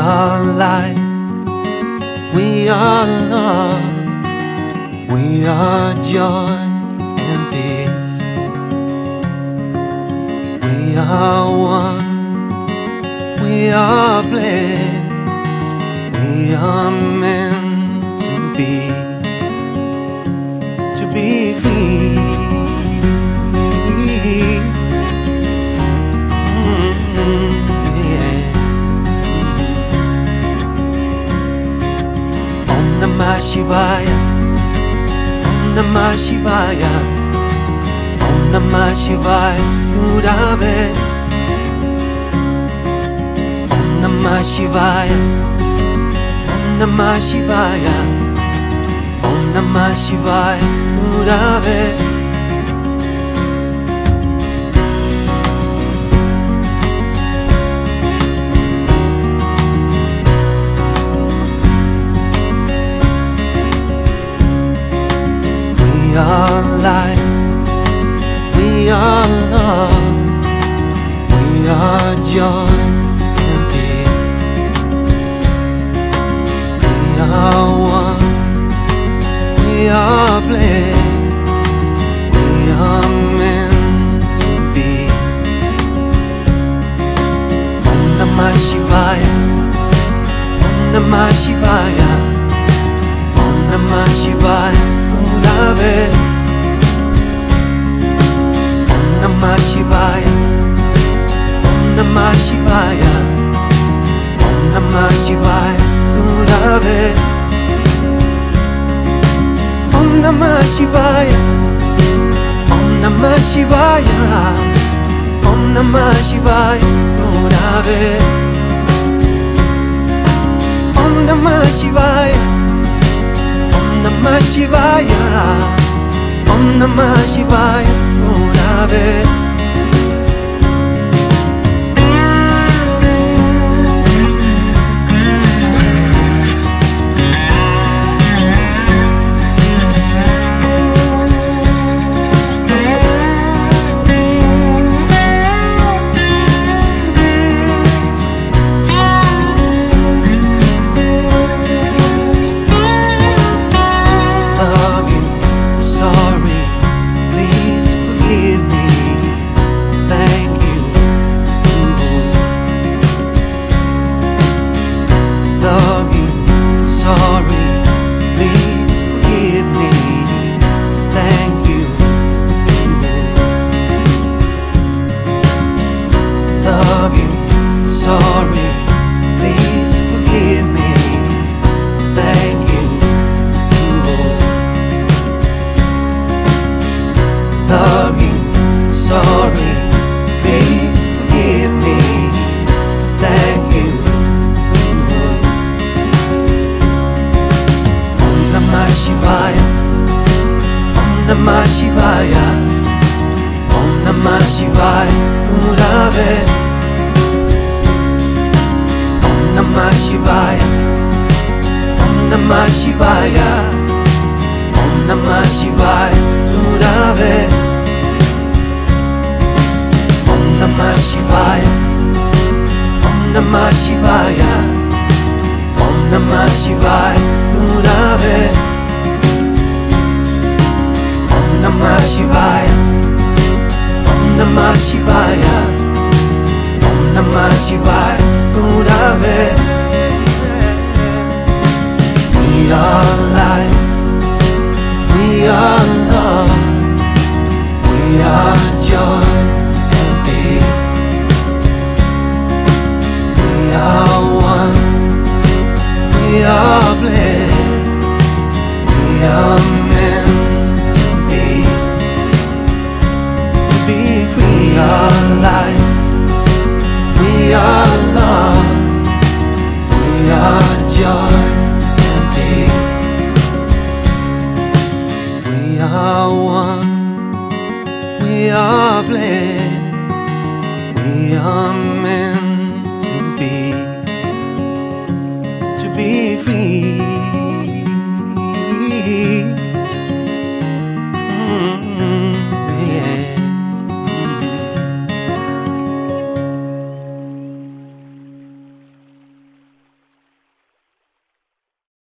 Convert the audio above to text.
are light, we are love, we are joy and peace. We are one, we are blessed, we are meant to be free. Om Namah Shivaya, Om Namah Shivaya, Om Namah Shivaya, Gurave. Om Namah Shivaya, Om Namah Shivaya, Om Namah Shivaya, Gurave. We are light, we are love, we are joy and peace. We are one, we are blessed, we are meant to be. Om Namah Shivaya, Om Namah Shivaya, Om Namah Shivaya, Gurave. Om Namah Shivaya, Om Namah Shivaya, Om Namah Shivaya, Gurave. Om Namah Shivaya, Om Namah Shivaya, Om Namah Shivaya, Gurave. Om Namah Shivaya, Om Namah Shivaya, Om Namah Shivaya, Gurave. Sorry, please forgive me. Thank you. Love you. Sorry, please forgive me. Thank you. Om Namah Shivaya, Om Namah Shivaya, Om Namah Shivaya, Gurave. Om Namah Shivaya, Om Namah Shivaya, Om Namah Shivaya, Gurave. Om Namah Shivaya, Om Namah Shivaya, Om Namah Shivaya, Gurave. Om Namah Shivaya, Om Namah Shivaya, Om Namah Shivaya, Gurave. We are